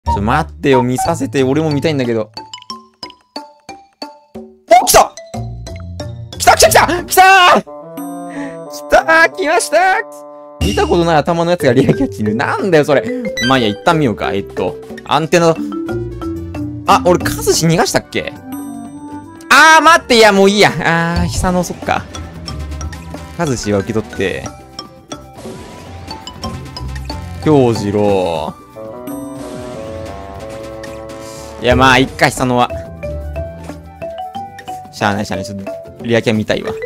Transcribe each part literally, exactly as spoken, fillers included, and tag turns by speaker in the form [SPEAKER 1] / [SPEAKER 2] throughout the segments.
[SPEAKER 1] ちょ、待ってよ、見させて。俺も見たいんだけど。お、来た来た来た来た来たー来たー来ましたー見たことない頭のやつがリアキャッチにいる。なんだよ、それ。まあいいや、一旦見ようか。えっと、アンテナ、あ、俺、カズシ逃がしたっけ？あー、待って、いや、もういいや。あー、久野、そっか。カズシは受け取って。京次郎。いや、まあ、いっか、久野は。しゃあないしゃあない。ちょっと、リアキャン見たいわ。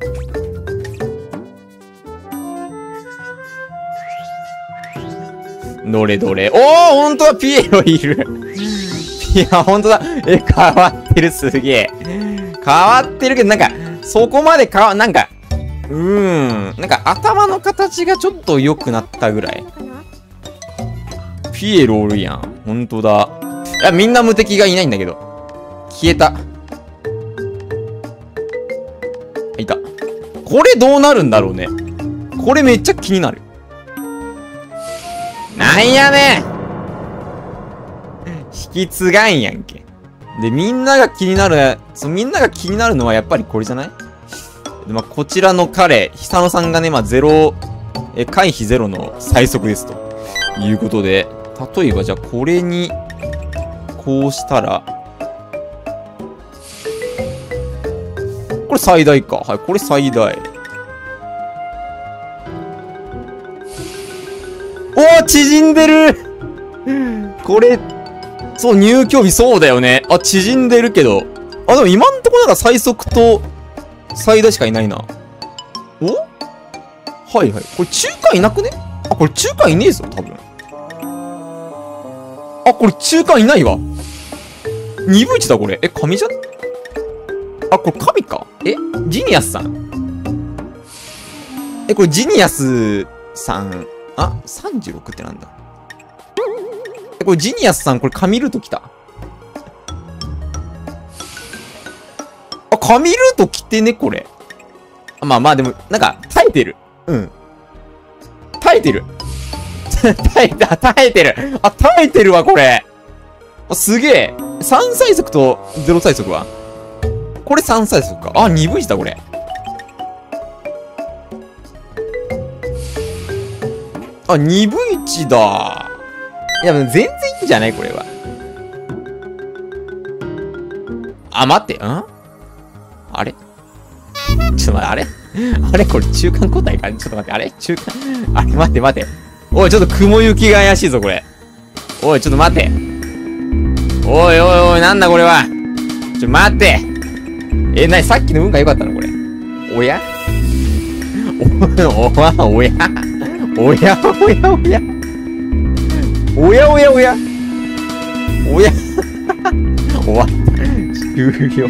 [SPEAKER 1] どれどれ。おー、ほんとだ、ピエロいる。いや、ほんとだ。え、変わってる、すげえ。変わってるけど、なんか、そこまで変わ、なんか、うーん。なんか、頭の形がちょっと良くなったぐらい。ピエロおるやん。ほんとだ。いや、みんな無敵がいないんだけど。消えた。いた。これどうなるんだろうね。これめっちゃ気になる。なんやねん引き継がんやんけ。で、みんなが気になる、そう、みんなが気になるのはやっぱりこれじゃない？で、まあ、こちらの彼、久野さんがね、まあ、ゼロ、え、回避ゼロの最速ですと。いうことで、例えばじゃあこれに、こうしたら、これ最大か。はい、これ最大。おー、縮んでるこれ、そう、入居日そうだよね。あ、縮んでるけど。あ、でも今んとこなんか最速と最大しかいないな。お？はいはい。これ中間いなくね？あ、これ中間いねえぞ、多分。あ、これ中間いないわ。二分一だ、これ。え、神じゃね？あ、これ神か？え？ジニアスさん。え、これジニアスさん。あ、さんじゅうろくってなんだ。え、これジニアスさん、これ神ルート来た。あ、神ルート来てね、これ。まあまあ、でも、なんか、耐えてる。うん。耐えてる。耐えた、耐えてる。あ、耐えてるわ、これ。あ、すげえ。さん最速とゼロ最速はこれさん最速か。あ、にぶいした、これ。あ、にぶいちだ。いや、全然いいんじゃないこれは。あ、待って。んあれちょっと待って、あれあれこれ中間交代かちょっと待って、あれ中間あれ待って待って。おい、ちょっと雲行きが怪しいぞ、これ。おい、ちょっと待って。おいおいおい、なんだこれは。ちょ、待って。え、なに、さっきの運が良かったのこれ。おやお、おわ、おやおやおやおやおやおやおやおや終わった。終了。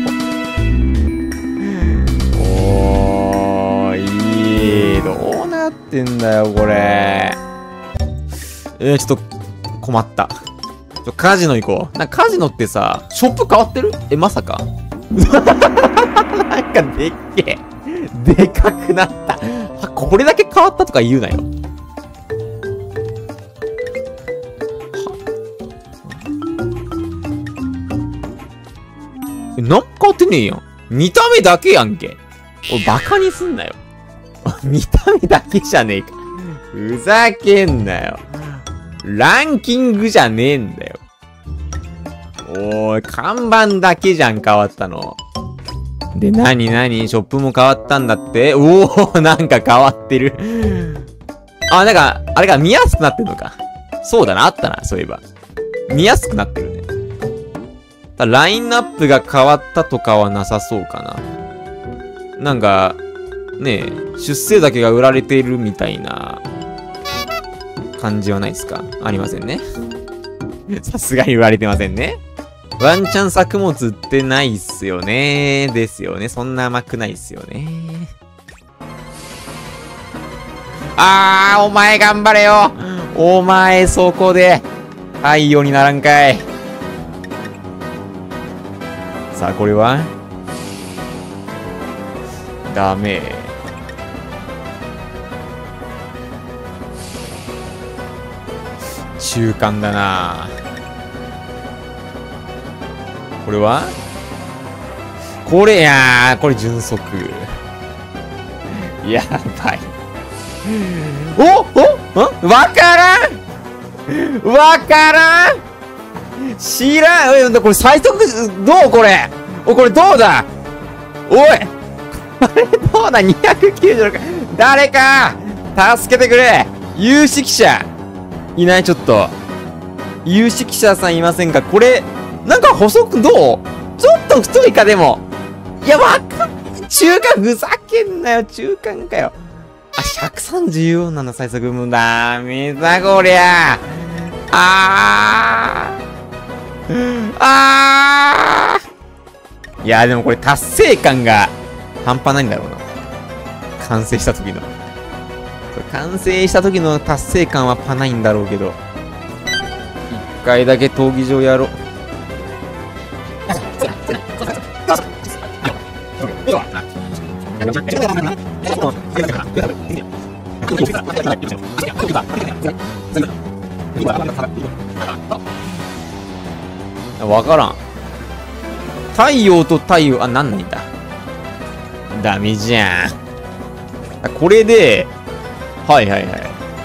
[SPEAKER 1] おー、いい。どうなってんだよ、これ。えー、ちょっと、困った。ちょ、カジノ行こう。なんかカジノってさ、ショップ変わってる？え、まさかなんかでっけえ。でかくなった。これだけ変わったとか言うなよ。え、なんか変わってねえやん。見た目だけやんけ。おい、バカにすんなよ。見た目だけじゃねえか。ふざけんなよ。ランキングじゃねえんだよ。おーい、看板だけじゃん、変わったの。で、なになにショップも変わったんだっておー、なんか変わってる。あ、なんか、あれが見やすくなってんのか。そうだな、あったな、そういえば。見やすくなってるね。ただラインナップが変わったとかはなさそうかな。なんか、ねえ、出世だけが売られているみたいな感じはないですか？ありませんね。さすがに売られてませんね。ワンチャン作物売ってないっすよね。ですよね。そんな甘くないっすよね。あー、お前頑張れよ。お前そこで、太陽にならんかい。さあ、これはダメ。中間だな。 これはこれやー、これ純速。やばい。おおんわからんわからん知らん。え、これ最速、どうこれお、これどうだおいこれどうだ ?にひゃくきゅうじゅうろく。誰か助けてくれ有識者いないちょっと。有識者さんいませんかこれ、なんか細くどうちょっと太いかでも。いや、わかん、中間ふざけんなよ、中間かよ。あ、ひゃくさんじゅうよんなんだ、最速。もうダメだ、こりゃ。あー。あー。いや、でもこれ達成感が半端ないんだろうな。完成した時の。完成した時の達成感はパないんだろうけど。一回だけ闘技場やろう。わからん。太陽と太陽、あ、なんないんだ。ダメじゃん。これで、はいはいはい。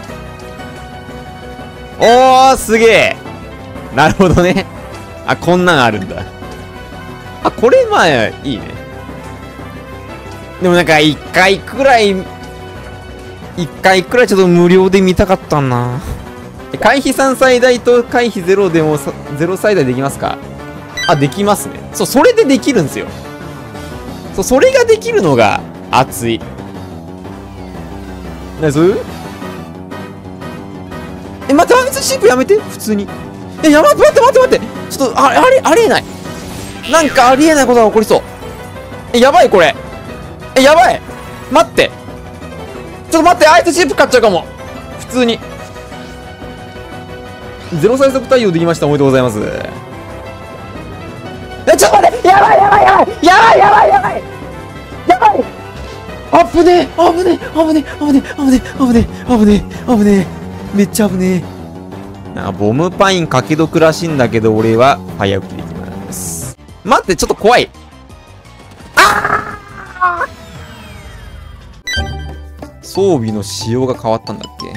[SPEAKER 1] おー、すげえ。なるほどね。あ、こんなんあるんだ。あ、これ、まあ、いいね。でもなんか、一回くらい、一回くらいちょっと無料で見たかったな。回避さん最大と回避ゼロでも、ゼロ最大できますか？あ、できますね。そう、それでできるんですよ。そう、それができるのが熱い。ナイス？え、待って、ワンツーシープやめて、普通に。え、やばい、待って待って待って。ちょっと、あ、あれ、ありえない。なんかありえないことが起こりそう。え、やばい、これ。え、やばい。待って。ちょっと待って、あいつシープ買っちゃうかも。普通に。ゼロ最速対応できました。おめでとうございます。え、ちょっと待って。やばいやばいやばいやばいやばいやばいやばいあぶねえあぶねえあぶねえあぶねえあぶねえあぶねえあぶねえあぶねえめっちゃ危ねえ。なんかボムパインかけ毒らしいんだけど、俺は早起きできます。待って、ちょっと怖い。ああ装備の仕様が変わったんだっけ。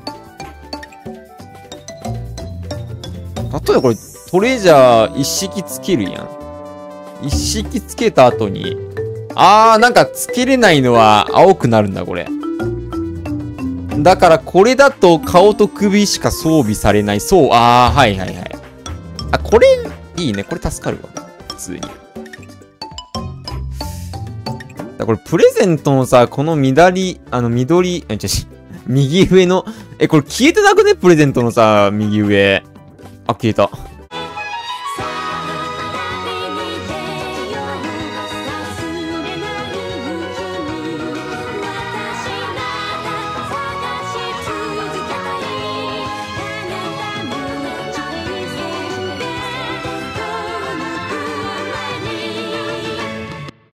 [SPEAKER 1] 例えばこれ、トレジャー一式つけるやん。一式つけた後に、あー、なんかつけれないのは青くなるんだ、これ。だからこれだと顔と首しか装備されない。そう、あー、はいはいはい。あ、これ、いいね。これ助かるわ。普通に。だこれプレゼントのさ、この緑、あの緑、え、ちょ、右上の、え、これ消えてなくねプレゼントのさ、右上。あ、消えた。